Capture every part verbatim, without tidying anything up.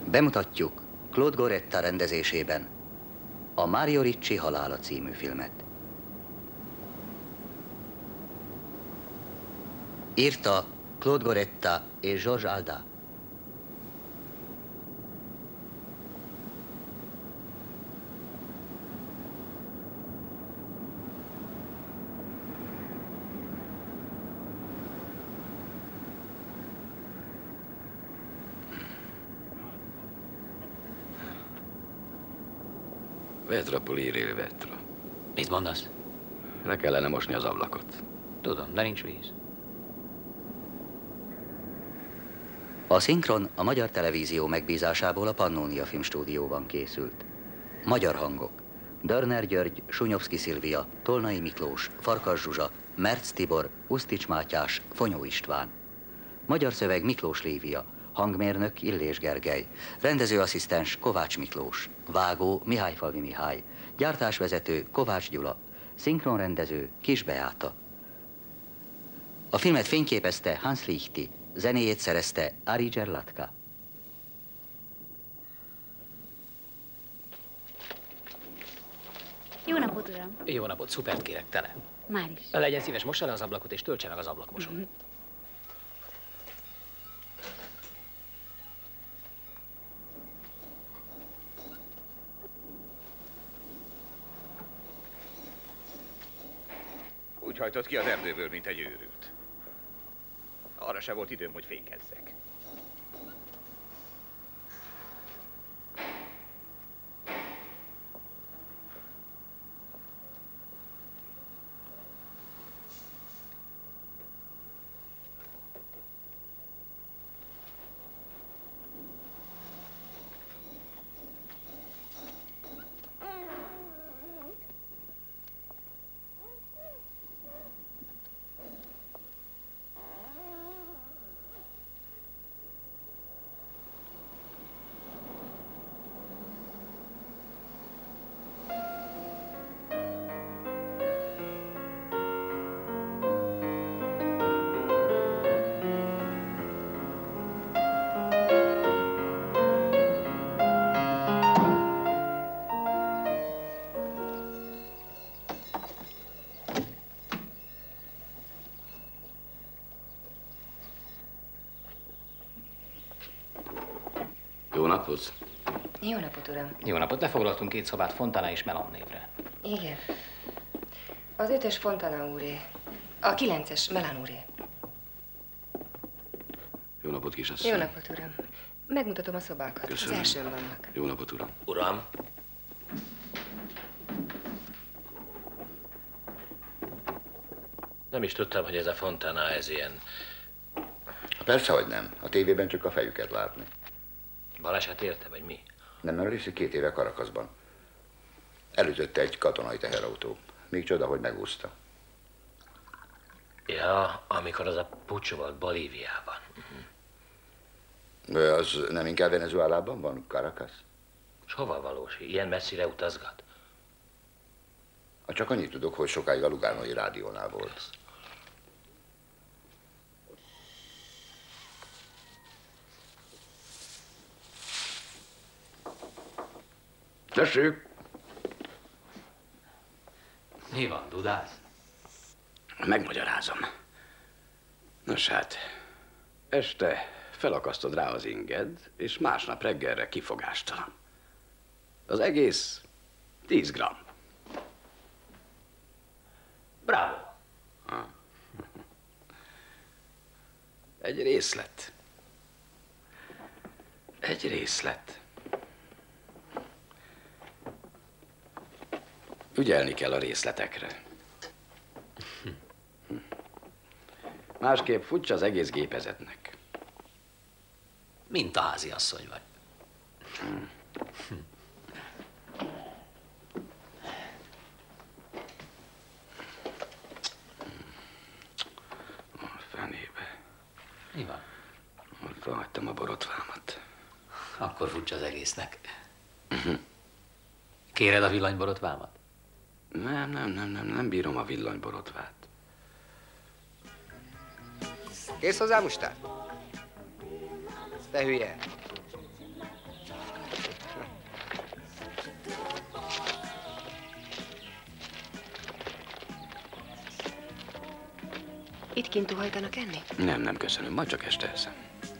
Bemutatjuk Claude Goretta rendezésében a Mario Ricci Halála című filmet. Írta Claude Goretta és Georges Alda. Vetra pulire vetro. Mit mondasz? Le kellene mosni az ablakot. Tudom, de nincs víz. A szinkron a Magyar Televízió megbízásából a Pannónia Filmstúdióban készült. Magyar hangok: Dörner György, Sunyovszki Szilvia, Tolnai Miklós, Farkas Zsuzsa, Merc Tibor, Usztics Mátyás, Fonyó István. Magyar szöveg Miklós Lívia, hangmérnök Illés Gergely, rendezőasszisztens Kovács Miklós, vágó Mihályfalvi Mihály, gyártásvezető Kovács Gyula, szinkronrendező Kis Beáta. A filmet fényképezte Hans Lichti, zenéjét szerezte Ari Gerlatka. Jó napot, uram! Jó napot, szupert kérek, tele. Már is. Legyen szíves, mossa le az ablakot, és töltse meg az ablakmosót. Mm-hmm. Úgy hajtott ki az erdőből, mint egy őrült. Arra se volt időm, hogy fékezzek. Jó napot! Jó napot, uram! Jó napot, lefoglaltunk két szobát Fontana és Melan névre. Igen. Az ötös Fontana úré, a kilences Melan úré. Jó napot, kisasszony! Jó napot, uram! Megmutatom a szobákat. Köszönöm. Az elsőn vannak. Jó napot, uram! Uram! Nem is tudtam, hogy ez a Fontana, ez ilyen... Persze, hogy nem. A tévében csak a fejüket látni. Baleset érte, vagy mi? Nem, mert részi két éve Karakaszban. Elütötte egy katonai teherautó. Még csoda, hogy megúszta. Ja, amikor az a puccs volt Bolíviában. De az nem inkább Venezuelában van, Caracas? És hova valósi? Ilyen messzire utazgat? Csak annyit tudok, hogy sokáig a lugánói rádiónál volt. Tessék! Mi van, dudász? Megmagyarázom. Nos hát, este felakasztod rá az inged, és másnap reggelre kifogástalan. Az egész tíz gramm. Bravo! Ha. Egy részlet. Egy részlet. Ügyelni kell a részletekre. Másképp futsz az egész gépezetnek. Mint a háziasszony vagy. A fenébe. Mi van? Ott hagytam a borotvámat. Akkor futsz az egésznek. Kéred a villanyborotvámat? Nem, nem, nem, nem, nem bírom a villanyborotvát. Kész hozzá mustár? Te hülye. Itt kint tuhajtanak enni? Nem, nem köszönöm, majd csak este eszem.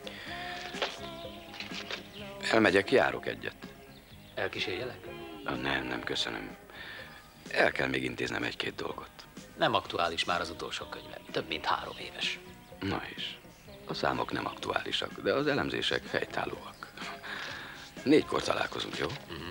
Elmegyek, járok egyet. Elkísérjelek? Na, nem, nem köszönöm. El kell még intéznem egy-két dolgot. Nem aktuális már az utolsó könyvem. Több mint három éves. Na is. A számok nem aktuálisak, de az elemzések helytállóak. Négykor találkozunk, jó? Uh-huh.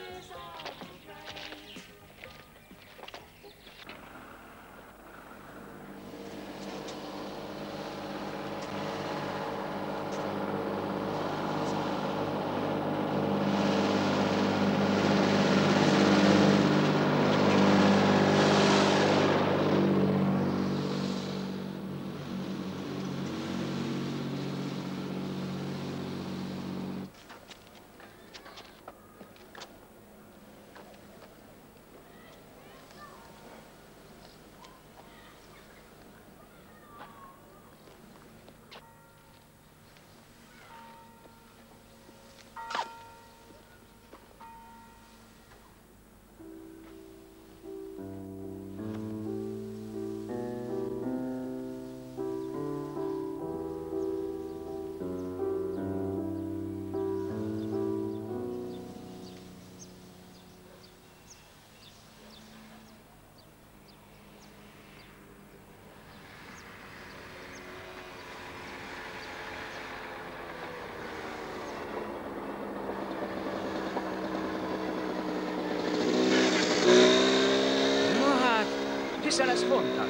Hiszen ez Fontana.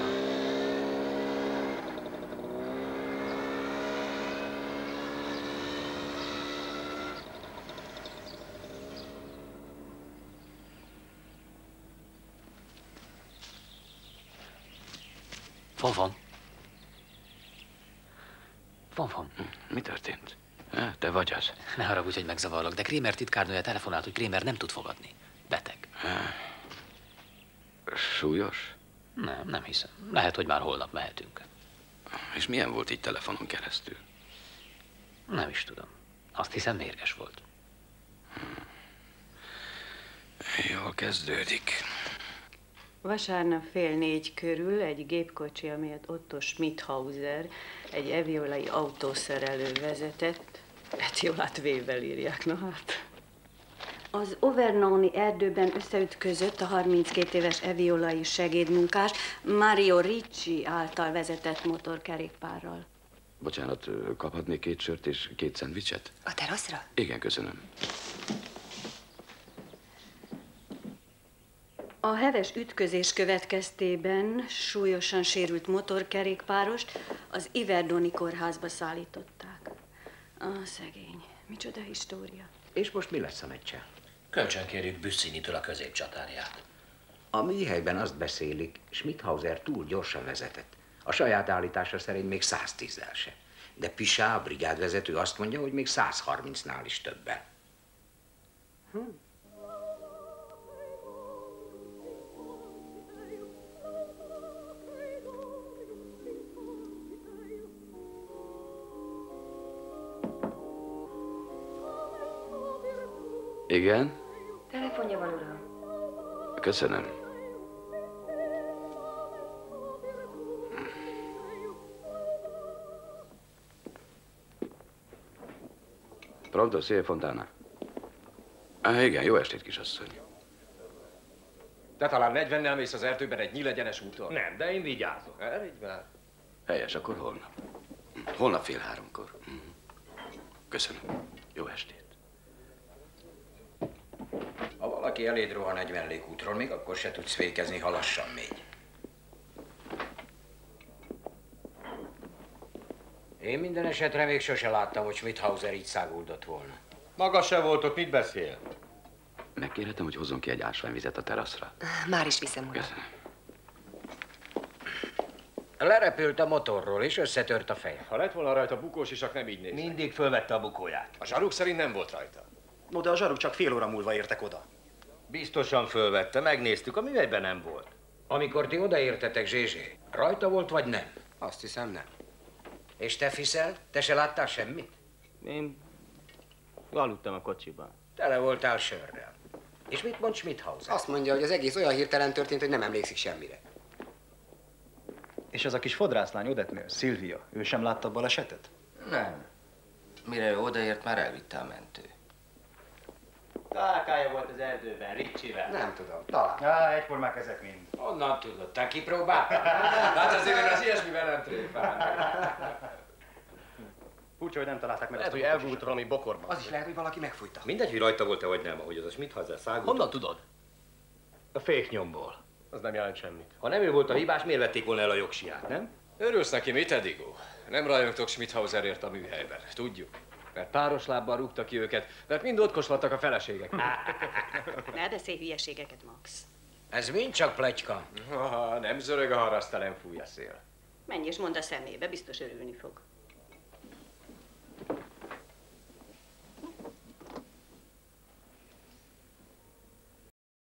Fonfon. Fonfon. Mi történt? Ha, te vagy az? Ne haragudj, hogy megzavarlak, de Kramer titkárnője telefonált, hogy Kramer nem tud fogadni. Beteg. Ha. Súlyos? Nem, nem hiszem. Lehet, hogy már holnap mehetünk. És milyen volt így telefonon keresztül? Nem is tudom. Azt hiszem, mérges volt. Jól kezdődik. Vasárnap fél négy körül egy gépkocsi, amelyet Otto Schmidhauser, egy eviolai autószerelő vezetett, Etiolát V-vel írják, na hát. Az Overnoni erdőben összeütközött a harminckét éves eviolai segédmunkás Mario Ricci által vezetett motorkerékpárral. Bocsánat, kaphatnék két sört és két szendvicset? A teraszra? Igen, köszönöm. A heves ütközés következtében súlyosan sérült motorkerékpárost az Iverdoni kórházba szállították. A szegény, micsoda história. És most mi lesz a meccsel? Kölcsönkérjük Büssinitől a középcsatárját. A műhelyben azt beszélik, Schmidhauser túl gyorsan vezetett. A saját állítása szerint még száztízzel se. De Pisá, a brigádvezető azt mondja, hogy még százharmincnál is többen. Hm. Igen? Telefonja van, uram. Köszönöm. Pronto, szia, Fontana. Ah, igen, jó estét, kisasszony. Te talán negyvennel mész az erdőben egy nyílegyenes úton? Nem, de én vigyázok. Elég már. Helyes, akkor holnap. Holnap fél háromkor. Köszönöm. Jó estét. Ha valaki eléd rohan negyven légútról, még akkor se tudsz fékezni, ha lassan megy. Én minden esetre még sose láttam, hogy Schmidhauser így száguldott volna. Maga se volt ott, mit beszél? Megkérhetem, hogy hozzon ki egy ásványvizet a teraszra. Már is viszem, uram. Köszönöm. Lerepült a motorról, és összetört a feje. Ha lett volna rajta bukós isak, nem így néz. Mindig fölvette a bukóját. A zsaruk szerint nem volt rajta. No, de a zsaruk csak fél óra múlva értek oda. Biztosan fölvette, megnéztük, a műhelyben nem volt. Amikor ti odaértetek, Zsézsé, rajta volt vagy nem? Azt hiszem, nem. És te, Fiszel, te se láttál semmit? Én aludtam a kocsiban. Tele voltál sörrel. És mit mond Schmidhauser? Azt mondja, hogy az egész olyan hirtelen történt, hogy nem emlékszik semmire. És az a kis fodrászlány Odetnél, Szilvia, ő sem látta a balesetet? Nem. Mire ő odaért, már elvitte a mentő. Találkája volt az erdőben, Ricsivel. Nem tudom, talán. Ja, egyformák ezek mind. Honnan tudod? Te kipróbáltad? Hát azért én az ilyesmivel nem tréfálnék. Furcsa, hogy nem találták meg. Lehet, hogy elbújt valami bokorban. Az is lehet, hogy valaki megfújta. Mindegy, hogy rajta volt-e vagy nem, ahogy az a Schmidhauser szágult. Honnan tudod? A féknyomból. Az nem jelent semmit. Ha nem ő volt a hibás, miért vették volna el a jogsiját, nem? Örülsz neki, mit, Edigo? Nem rajongtok Schmidhauserért a műhelyben, tudjuk. Mert páros lábbal rúgta ki őket, mert mind ott koslattak a feleségek. Ne, de szép hülyeségeket, Max. Ez mind csak pletyka. Ah, nem zörög a haraszt, nem fúj a szél. Menj és mondd a szemébe, biztos örülni fog.